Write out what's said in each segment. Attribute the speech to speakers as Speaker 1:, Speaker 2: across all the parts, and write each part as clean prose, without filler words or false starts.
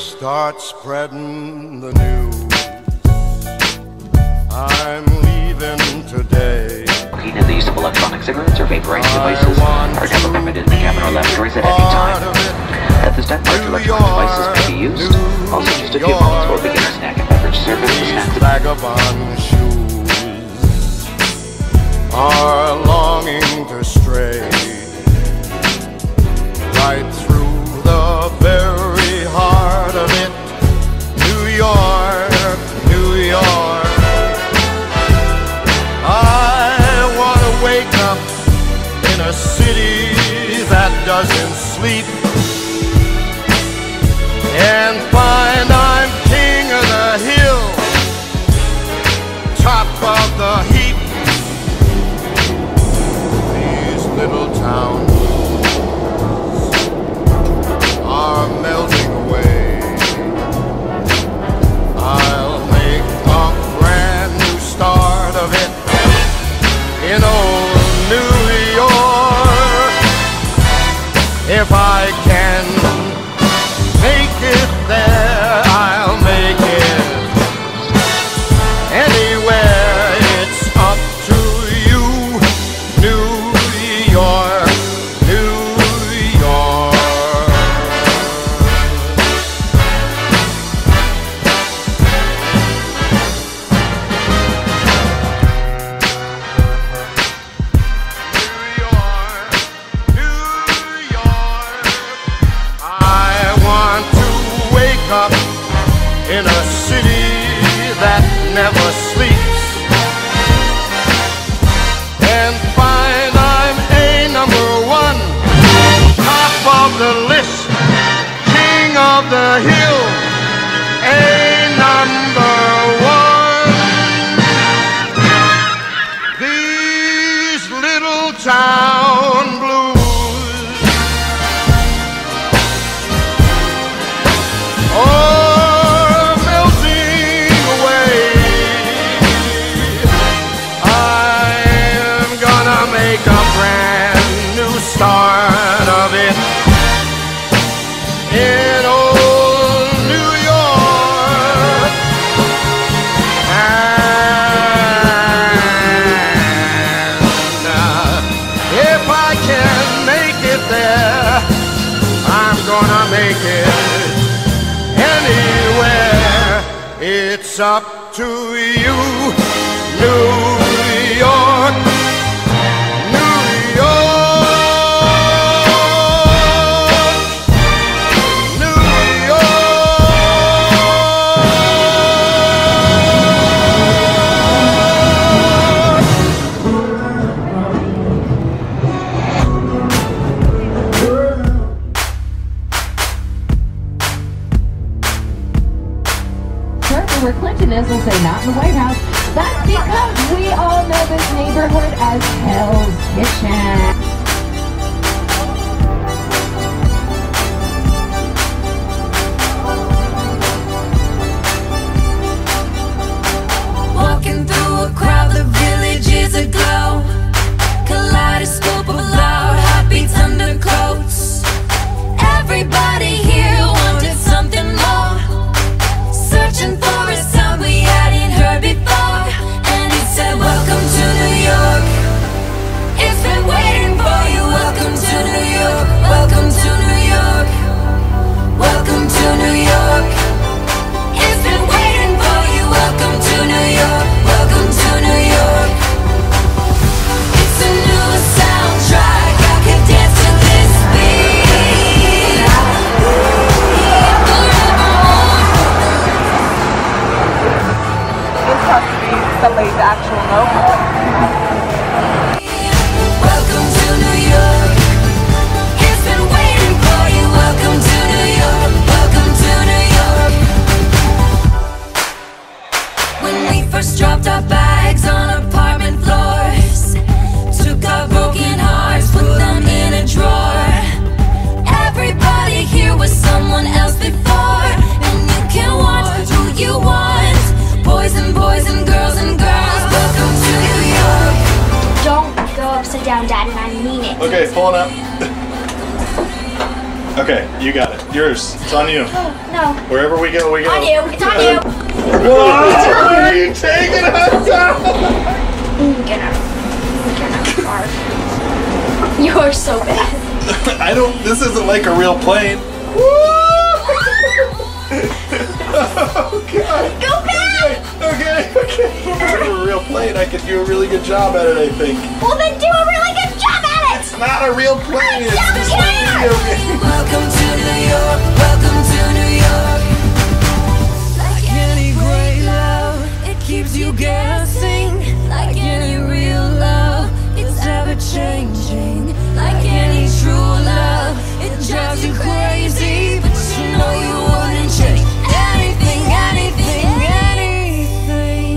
Speaker 1: start spreading the news. I'm leaving today.
Speaker 2: Smoking and the use of electronic cigarettes or vaporizing devices are never permitted in the cabin or lavatories at any time. At this time, large electronic devices may be used. Also, just a few moments will begin our snack and beverage service. The snacks
Speaker 1: Vagabond shoes are longing to stray right through the very heart of it. New York, New York. I want to wake up in a city that doesn't sleep and find I'm king of the hill, top of the heap. These little towns are melting away. I'll make a brand new start of it in old New York. If I can make it there, I'll make it anywhere. It's up to you, New York, New York. Up in a city that never sleeps and find I'm #1, top of the list, king of the hill, #1. These little town blues are melting away. I'm gonna make a brand new start of it in old New York. And if I can make it there, I'm gonna make it anywhere. It's up to you, New York, New York, New
Speaker 3: Where Clinton is will say not in the White House. That's because we all know this neighborhood as Hell's Kitchen.
Speaker 4: Walking through a crowd, the village is aglow. Kaleidoscope of loud heartbeats under coats. Everybody here wanted something more, searching for a sound we hadn't heard before. And it said, welcome to New York. It's been waiting for you. Welcome to New York. Welcome to New York. Welcome to New York. It's been waiting for you. Welcome to New York. Welcome to New York. It's a new soundtrack. I could dance to this beat forevermore.
Speaker 5: This has to be somebody's actual note.
Speaker 4: Welcome to New York. It's been waiting for you. Welcome to New York. Welcome to New York. When we first dropped our bags on apartment floors, took our broken hearts, put them in a drawer. Everybody here was someone else before, and you can want who you want. Boys and boys and girls and girls. Welcome to New York.
Speaker 6: Don't go upside down, Dad, and I mean it.
Speaker 1: Okay, pulling up.
Speaker 6: Okay, you got it. Yours. It's on you.
Speaker 7: No.
Speaker 6: Wherever we go, we go.
Speaker 7: On you. It's on you.
Speaker 6: What are you taking us out?
Speaker 7: Get out. Get out of the car. You're so bad.
Speaker 6: I don't. This isn't like a real plane. Oh God.
Speaker 7: Go back.
Speaker 6: Okay. If it were a real plane, I could do a really good job at it, I think.
Speaker 7: Well, then do a really good job at it.
Speaker 6: It's not a real plane. It's
Speaker 7: don't
Speaker 6: just
Speaker 7: care.
Speaker 6: a video game.
Speaker 4: Welcome to New York, welcome to New York. Like any great love, it keeps you guessing. Like any real love, it's ever changing. Like any true love, it drives you crazy. But you know you wouldn't change anything, anything, anything.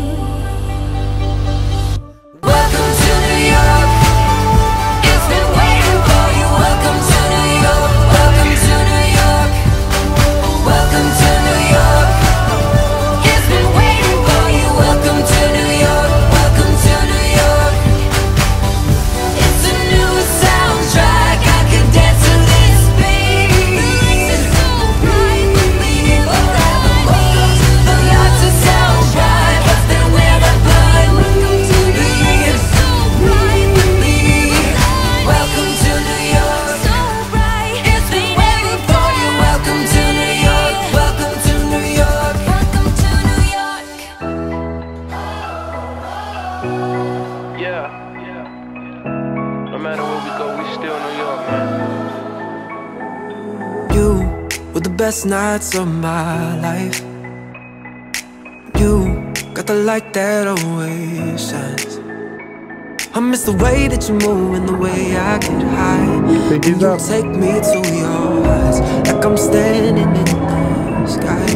Speaker 4: Welcome to New York. It's been waiting for you. Welcome to New York. Welcome to New York. Welcome to New York. It's been waiting for you. Welcome to New York. Welcome to New York. It's a new soundtrack. I could dance to this beat. So bright with me forevermore. The lights are so bright, but then we're the blind. Welcome to New York. So bright with me. Welcome to New York. So bright. It's been waiting for you. Welcome to New York. Welcome to New York. Welcome to New York.
Speaker 8: Yeah. No matter where we go, we still New York, man.
Speaker 9: You were the best nights of my life. You got the light that always shines. I miss the way that you move and the way I get high.
Speaker 6: Think he's up.
Speaker 9: Take me to your eyes, like I'm standing in the sky.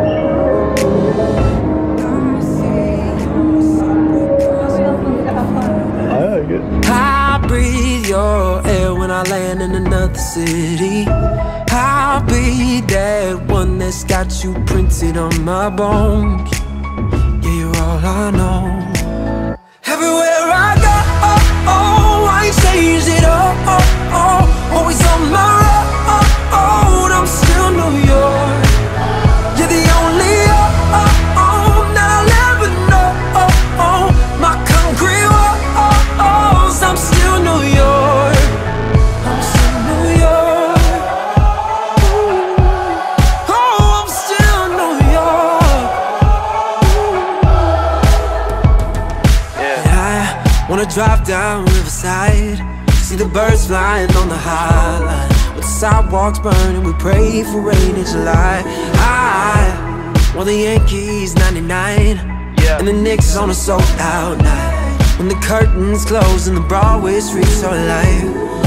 Speaker 9: I breathe your air when I land in another city. I'll be that one that's got you printed on my bones. Yeah, you're all I know. Everywhere I go, I change it up. Always on my road, I'm still New York. You're the only that I'll ever know. My concrete walls, I'm still New York. I'm still New York. Oh, I'm still New York. And I wanna drive down Riverside, see the birds flying on the High Line. With the sidewalks burning, we pray for rain in July. I want the Yankees 99, and the Knicks on a sold-out night. When the curtains close and the Broadway streets are alive.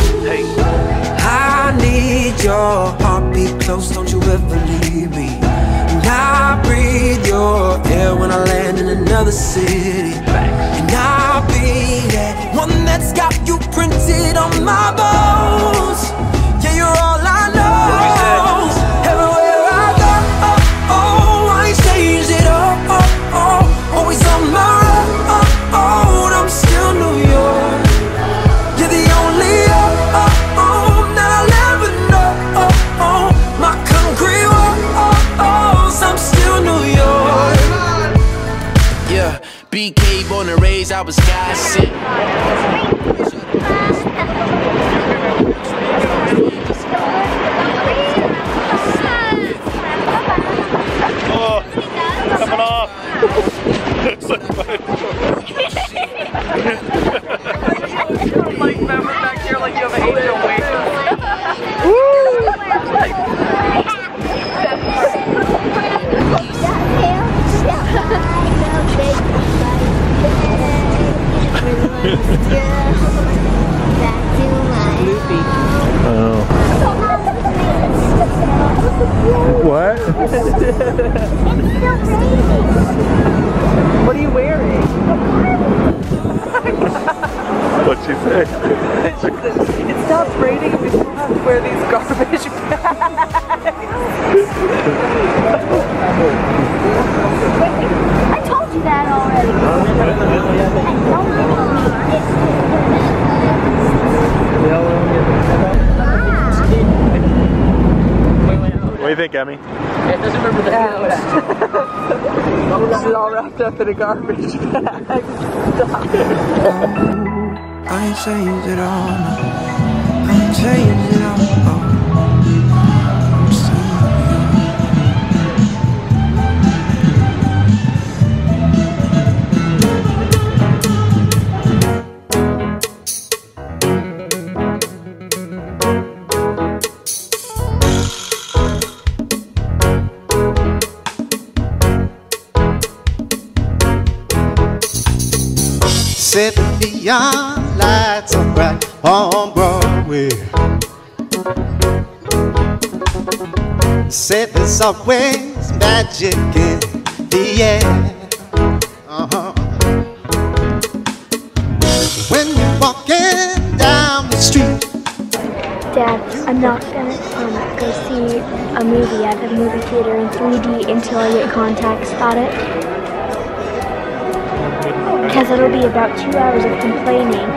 Speaker 9: I need your heartbeat close, don't you ever leave me. And I breathe your air when I land in another city. And I'll be that one that's got you printed on my bones. Yeah, you're all I know. Everywhere I go, I change it up. Always on my road, I'm still New York. You're the only that I'll ever know. My concrete walls, I'm still New York.
Speaker 8: Yeah, BK born and raised, I was sky sick.
Speaker 6: Oh, coming off. It's so funny.
Speaker 5: Like, remember back here, like you have an angel wing.
Speaker 6: What?
Speaker 5: What are you wearing?
Speaker 6: What'd she say?
Speaker 5: It stops raining and we still have to wear these garbage bags.
Speaker 7: I told you that already.
Speaker 10: do you think, Emmy?
Speaker 5: It doesn't remember the She's all wrapped up in a garbage bag. Stop.
Speaker 9: I ain't changed it all, no. I ain't changed it all.
Speaker 11: Set the neon lights are bright on Broadway. Said there's always magic in the air. When you're walking down the street.
Speaker 7: Dad, I'm not gonna go see a movie at the movie theater in 3D until I get contacts about it. Because it'll be about 2 hours of complaining.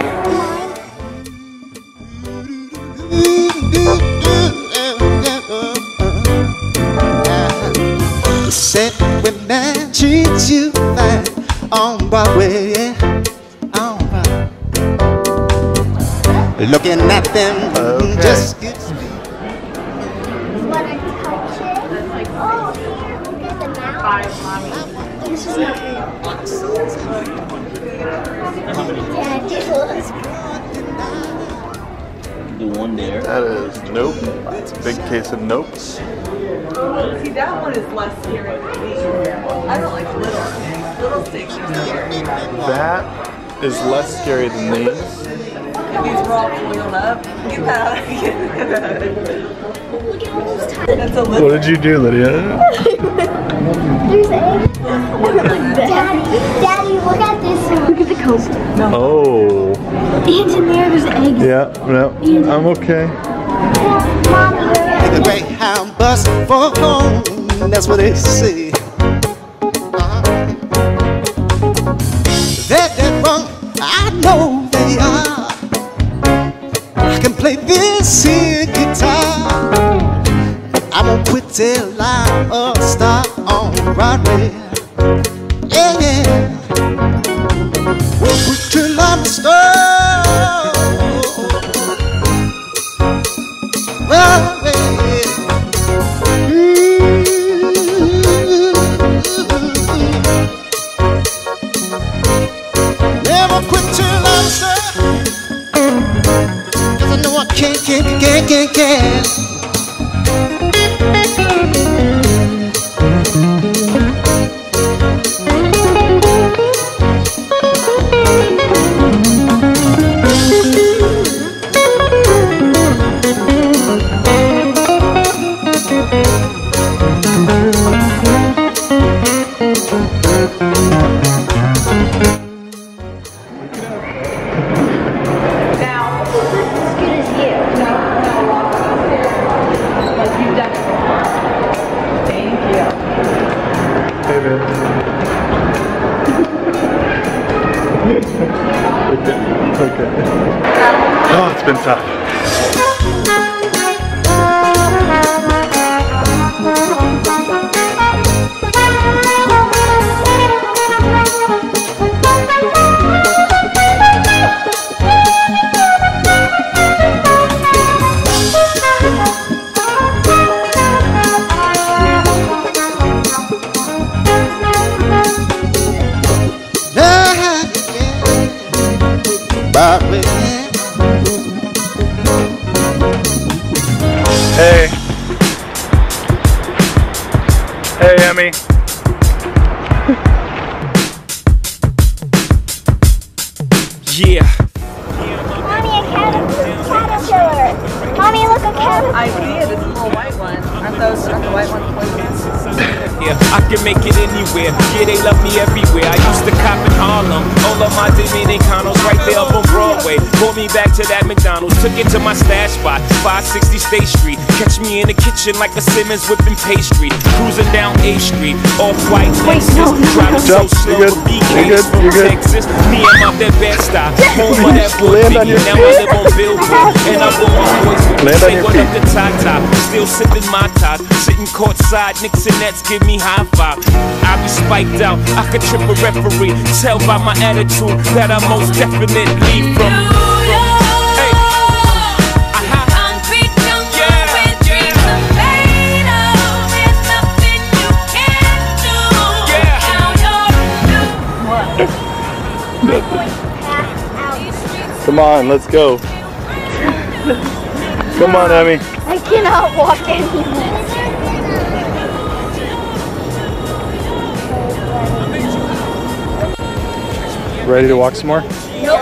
Speaker 11: Said when man treats you fine on Broadway, yeah, on Broadway. Looking at them just gets me.
Speaker 7: Wanna touch it? Oh, here, look at the mouth. This is not
Speaker 12: The one there.
Speaker 10: That is Nope. It's a big case of Nopes.
Speaker 5: See, that one is less scary than these. I don't like little snakes. Little snakes are scary.
Speaker 10: That is less scary than these.
Speaker 5: And these were all coiled up. Get that out of here. That's a little.
Speaker 10: What did you do, Lydia?
Speaker 7: There's eggs. Daddy, look at this one. Look at the coat.
Speaker 10: Oh.
Speaker 7: Ants in there, there's eggs.
Speaker 10: Yeah, no, I'm okay.
Speaker 11: Take a Greyhound bus for home, that's what they say. They're wrong, I know they are. I can play this here guitar. I won't quit till I'm a star on Broadway. Yeah, yeah. Won't quit till I'm a star. Broadway. Never quit till I'm a star. 'Cause I know I can't.
Speaker 10: Okay. Oh, it's been tough. Hey. Hey, Emmy.
Speaker 13: Yeah.
Speaker 7: Mommy, a caterpillar. Mommy, look, a caterpillar.
Speaker 5: I see it. It's a little white one. Aren't the white ones poisonous?
Speaker 13: Yeah, I can make it anywhere. Yeah, they love me everywhere. I used to cop in Harlem. All of my Dominicanos right there up on Broadway. Pulled me back to that McDonald's. Took it to my stash spot, 560 State Street. Catch me in the kitchen like a Simmons whipping pastry. Cruising down A Street, off-white Lexus. Driving so slow with BKs from Texas. Me, I'm out that Bed-Stuy, home of that boy Biggie. Now I live on Billboard, and I want my boys with me. Say what up to Tata, still sipping my top. Sitting courtside, Knicks and Nets give me high five. I be spiked out, I could trip a referee. Tell by my attitude that I most definitely from.
Speaker 10: Come on, let's go. Come on, Emmy.
Speaker 7: I cannot walk anymore.
Speaker 10: Ready to walk some more?
Speaker 7: No.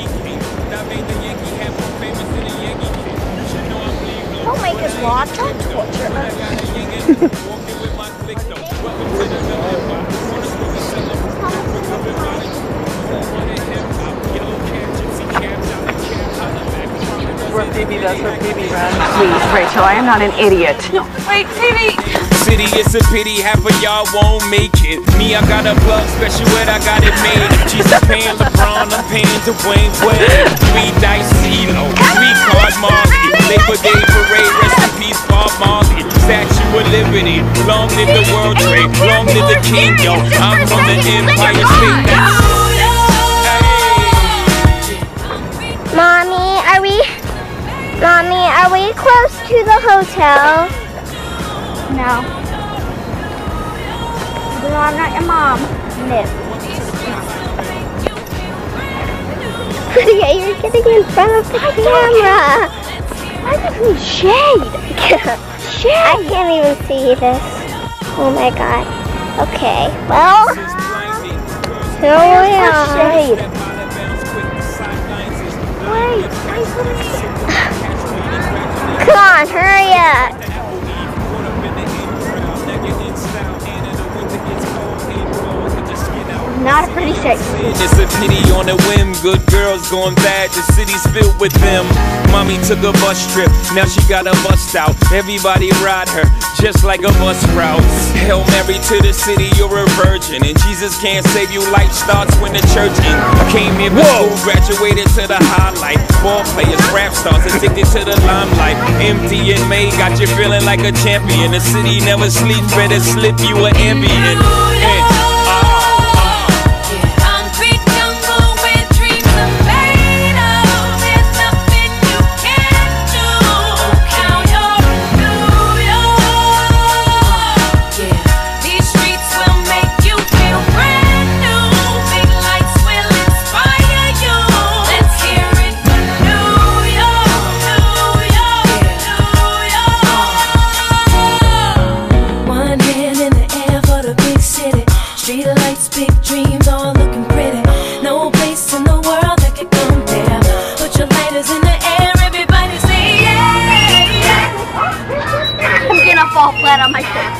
Speaker 7: Don't make us walk. Don't torture us.
Speaker 5: Where Phoebe does her Phoebe run.
Speaker 12: Please, Rachel, I am not an idiot.
Speaker 5: No, wait, Phoebe!
Speaker 13: City, it's a pity half of y'all won't make it. Me, I got a plug special ed, I got it made. Jesus paying LeBron, I'm paying Dwayne Wade. 3 dice CeeLo, 3 card Marley. Labor Day parade, rest in peace, Bob Marley. Statue of Liberty, long live the World Trade, long live the King, yo. I'm from the Empire State.
Speaker 7: Mommy, are we close to the hotel? No. No, I'm not your mom. No. Yeah, you're getting in front of the camera. Why is there shade? Shade. I can't even see this. Oh my god. Okay, well. Here we are. Shade. Wait, come on, hurry up. Not a pretty shake.
Speaker 13: It's a pity on a whim. Good girls going bad. The city's filled with them. Mommy took a bus trip. Now she got a bust out. Everybody ride her just like a bus route. Hail Mary to the city, you're a virgin. And Jesus can't save you. Life starts when the church ends. Came here for school, graduated to the highlight. Ball players, rap stars, addicted to the limelight. Empty in May, got you feeling like a champion. The city never sleeps, better slip you an ambient.
Speaker 7: Fall flat on my face.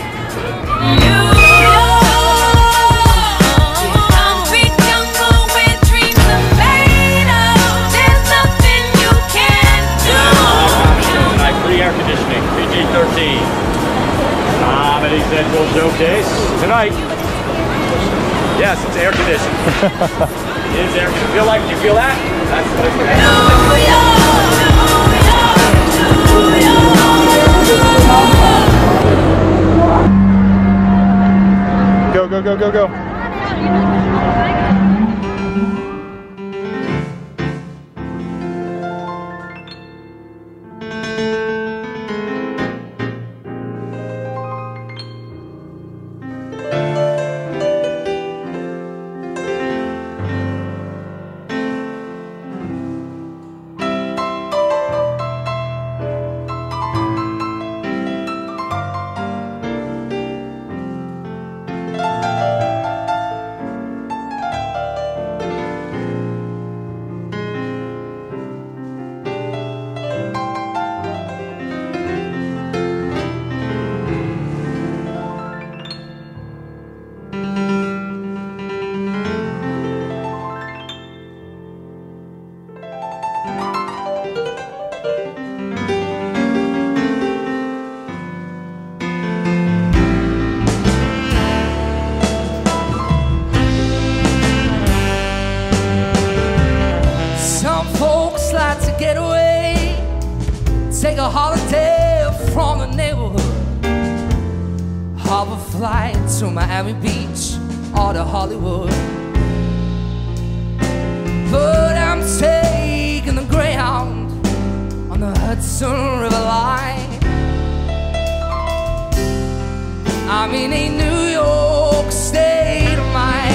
Speaker 14: Air conditioning, PG-13. Comedy Central Showcase tonight. Yes, it's air conditioning. It is air conditioning. You feel that? That's what
Speaker 10: Go, go, go, go, go.
Speaker 15: of a flight to Miami Beach or to Hollywood, but I'm taking the Greyhound on the Hudson River line. I'm in a New York state of mind.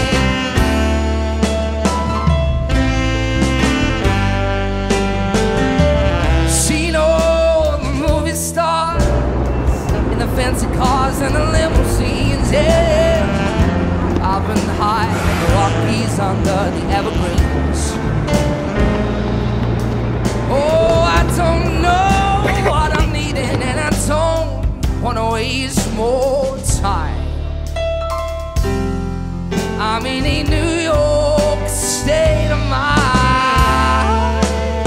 Speaker 15: Seen all the movie stars in the fancy cars and the limousines, yeah. I've been high in the Rockies under the evergreens. Oh, I don't know what I'm needing, and I don't wanna waste more time. I'm in a New York state of mind.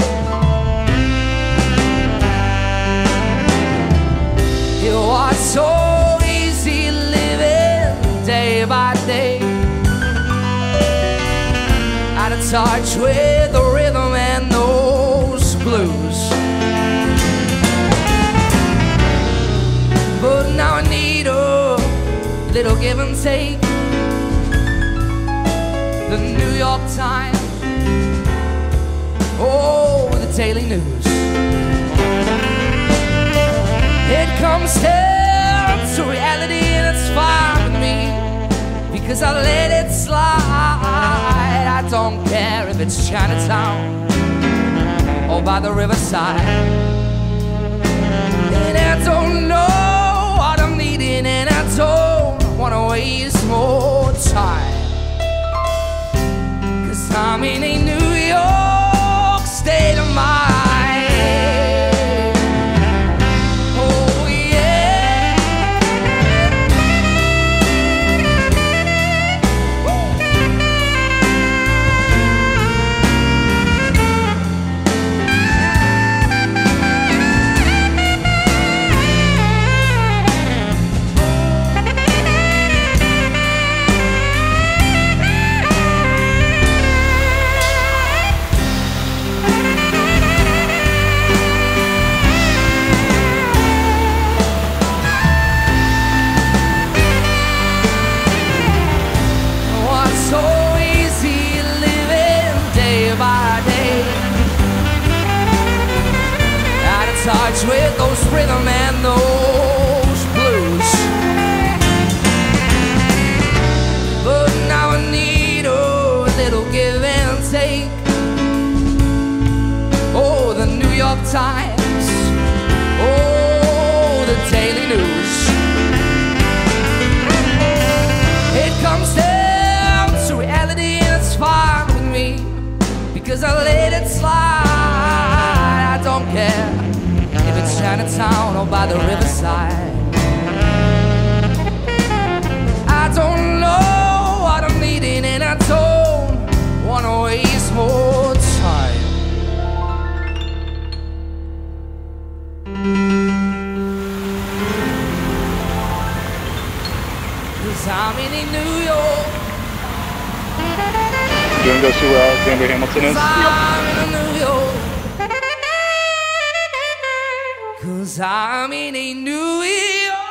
Speaker 15: It was so easy living day by day, out of touch with the rhythm and those blues. But now I need a little give and take. The New York Times, oh, the Daily News. It comes down to reality and it's fine with me, because I let it slide. I don't care if it's Chinatown or by the riverside. And I don't know what I'm needing, and I don't wanna waste more time, 'cause I'm in a New York state of mind. Oh yeah. Touch with those rhythm and those blues. But now I need a little give and take. Oh, the New York Times, oh, the Daily News. It comes down to reality and it's fine with me, because I let it slide. I don't care if it's Chinatown or by the riverside. I don't know what I'm needing, and I don't wanna waste more time. 'Cause I'm in New York.
Speaker 10: You wanna go see where Alexander Hamilton is?
Speaker 15: I'm in New York. 'Cause I'm in a New York.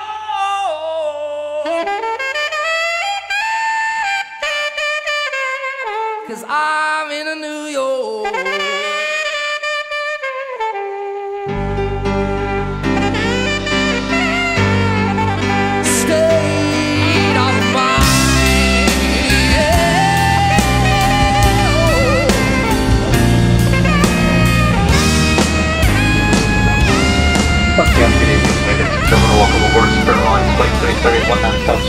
Speaker 15: 'Cause I'm in a New York. State of mind.
Speaker 2: Good evening, ladies and gentlemen. Welcome aboard Spirit Airlines Flight 331 South